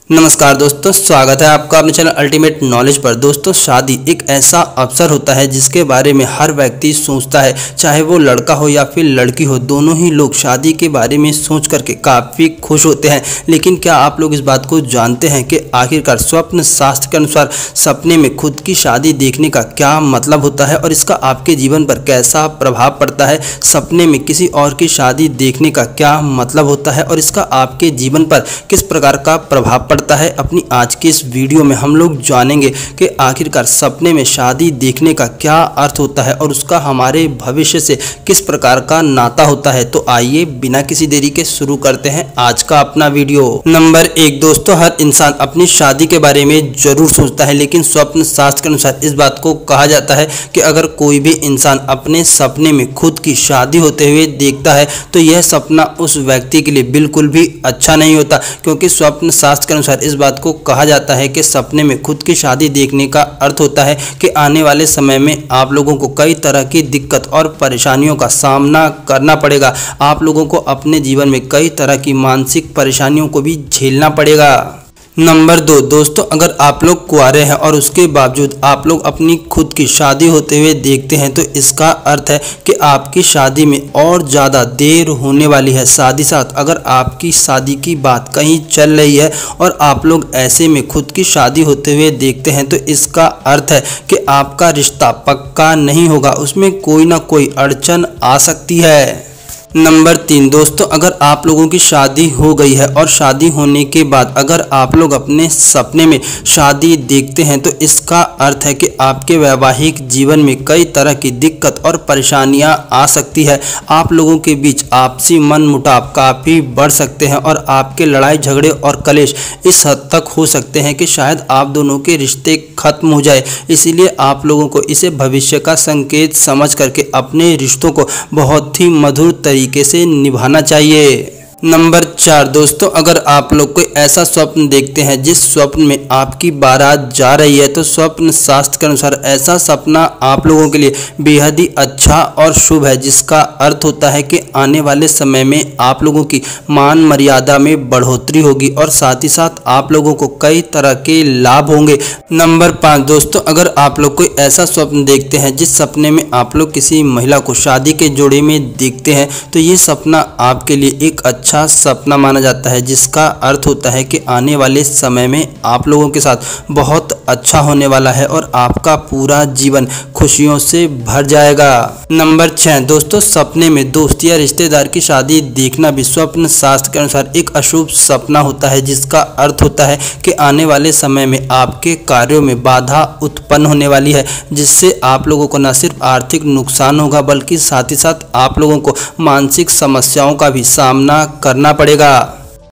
नमस्कार दोस्तों, स्वागत है आपका अपने चैनल अल्टीमेट नॉलेज पर। दोस्तों, शादी एक ऐसा अवसर होता है जिसके बारे में हर व्यक्ति सोचता है, चाहे वो लड़का हो या फिर लड़की हो। दोनों ही लोग शादी के बारे में सोच करके काफ़ी खुश होते हैं। लेकिन क्या आप लोग इस बात को जानते हैं कि आखिरकार स्वप्न शास्त्र के अनुसार सपने में खुद की शादी देखने का क्या मतलब होता है और इसका आपके जीवन पर कैसा प्रभाव पड़ता है? सपने में किसी और की शादी देखने का क्या मतलब होता है और इसका आपके जीवन पर किस प्रकार का प्रभाव पड़ता है? अपनी आज की इस वीडियो में हम लोग जानेंगे कि आखिरकार सपने में शादी देखने का क्या अर्थ होता है और उसका हमारे भविष्य से किस प्रकार का नाता होता है। तो आइए बिना किसी देरी के शुरू करते हैं आज का अपना वीडियो। नंबर 1 दोस्तों, हर इंसान अपनी शादी के बारे में जरूर सोचता है, लेकिन स्वप्न शास्त्र के अनुसार इस बात को कहा जाता है कि अगर कोई भी इंसान अपने सपने में खुद की शादी होते हुए देखता है तो यह सपना उस व्यक्ति के लिए बिल्कुल भी अच्छा नहीं होता, क्योंकि स्वप्न शास्त्र के अनुसार इस बात को कहा जाता है कि सपने में खुद की शादी देखने का अर्थ होता है कि आने वाले समय में आप लोगों को कई तरह की दिक्कत और परेशानियों का सामना करना पड़ेगा। आप लोगों को अपने जीवन में कई तरह की मानसिक परेशानियों को भी झेलना पड़ेगा। नंबर 2 दोस्तों, अगर आप लोग कुंवारे हैं और उसके बावजूद आप लोग अपनी खुद की शादी होते हुए देखते हैं तो इसका अर्थ है कि आपकी शादी में और ज़्यादा देर होने वाली है। साथ ही साथ अगर आपकी शादी की बात कहीं चल रही है और आप लोग ऐसे में खुद की शादी होते हुए देखते हैं तो इसका अर्थ है कि आपका रिश्ता पक्का नहीं होगा, उसमें कोई ना कोई अड़चन आ सकती है। नंबर 3 दोस्तों, अगर आप लोगों की शादी हो गई है और शादी होने के बाद अगर आप लोग अपने सपने में शादी देखते हैं तो इसका अर्थ है कि आपके वैवाहिक जीवन में कई तरह की दिक्कत और परेशानियां आ सकती है। आप लोगों के बीच आपसी मनमुटाव काफ़ी बढ़ सकते हैं और आपके लड़ाई झगड़े और कलेश इस हद तक हो सकते हैं कि शायद आप दोनों के रिश्ते खत्म हो जाए। इसीलिए आप लोगों को इसे भविष्य का संकेत समझ करके अपने रिश्तों को बहुत ही मधुर तरीके से निभाना चाहिए। नंबर 4 दोस्तों, अगर आप लोग कोई ऐसा स्वप्न देखते हैं जिस स्वप्न में आपकी बारात जा रही है तो स्वप्न शास्त्र के अनुसार ऐसा सपना आप लोगों के लिए बेहद ही अच्छा और शुभ है, जिसका अर्थ होता है कि आने वाले समय में आप लोगों की मान मर्यादा में बढ़ोतरी होगी और साथ ही साथ आप लोगों को कई तरह के लाभ होंगे। नंबर 5 दोस्तों, अगर आप लोग कोई ऐसा स्वप्न देखते हैं जिस सपने में आप लोग किसी महिला को शादी के जोड़े में देखते हैं तो ये सपना आपके लिए एक अच्छा सपना माना जाता है, जिसका अर्थ होता है कि आने वाले समय में आप लोगों के साथ बहुत अच्छा होने वाला है और आपका पूरा जीवन खुशियों से भर जाएगा। नंबर 6 दोस्तों, सपने में दोस्त या रिश्तेदार की शादी देखना भी स्वप्न शास्त्र के अनुसार एक अशुभ सपना होता है, जिसका अर्थ होता है कि आने वाले समय में आपके कार्यों में बाधा उत्पन्न होने वाली है, जिससे आप लोगों को न सिर्फ आर्थिक नुकसान होगा बल्कि साथ ही साथ आप लोगों को मानसिक समस्याओं का भी सामना करना पड़ेगा।